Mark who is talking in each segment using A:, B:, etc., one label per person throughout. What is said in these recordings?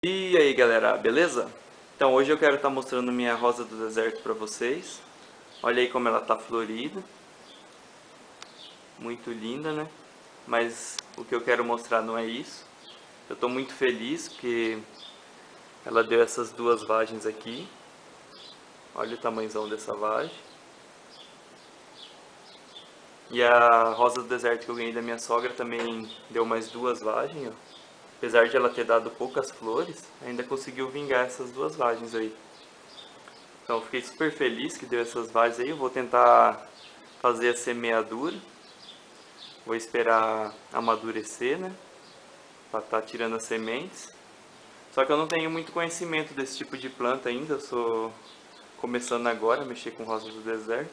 A: E aí galera, beleza? Então hoje eu quero estar mostrando minha rosa do deserto para vocês. Olha aí como ela tá florida. Muito linda, né? Mas o que eu quero mostrar não é isso. Eu estou muito feliz porque ela deu essas duas vagens aqui. Olha o tamanhozão dessa vagem. E a rosa do deserto que eu ganhei da minha sogra também deu mais duas vagens, ó. Apesar de ela ter dado poucas flores, ainda conseguiu vingar essas duas vagens aí. Então fiquei super feliz que deu essas vagens aí. Eu vou tentar fazer a semeadura. Vou esperar amadurecer, né? Para estar tirando as sementes. Só que eu não tenho muito conhecimento desse tipo de planta ainda. Eu sou começando agora a mexer com rosas do deserto.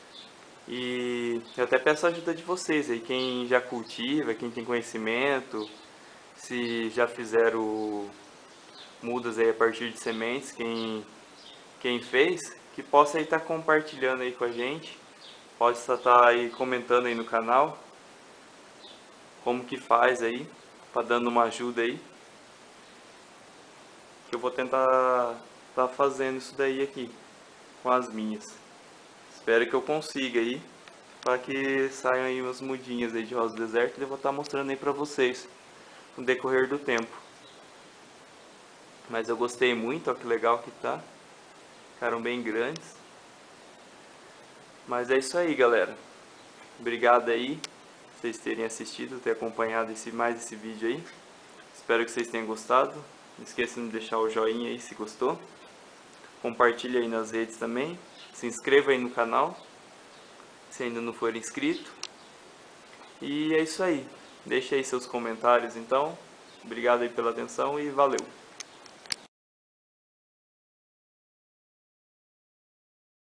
A: E eu até peço a ajuda de vocês aí, quem já cultiva, quem tem conhecimento, se já fizeram mudas aí a partir de sementes, quem fez, que possa aí estar compartilhando aí com a gente. Pode estar aí comentando aí no canal como que faz aí, tá dando uma ajuda aí. Que eu vou tentar tá fazendo isso daí aqui com as minhas. Espero que eu consiga aí, para que saiam aí umas mudinhas aí de rosa do deserto e eu vou estar mostrando aí para vocês no decorrer do tempo. Mas eu gostei muito, ó que legal que tá. Ficaram bem grandes. Mas é isso aí, galera. Obrigado aí por vocês terem assistido, ter acompanhado mais esse vídeo aí. Espero que vocês tenham gostado. Não esqueçam de deixar o joinha aí se gostou. Compartilhe aí nas redes também. Se inscreva aí no canal, se ainda não for inscrito. E é isso aí. Deixe aí seus comentários então. Obrigado aí pela atenção e valeu!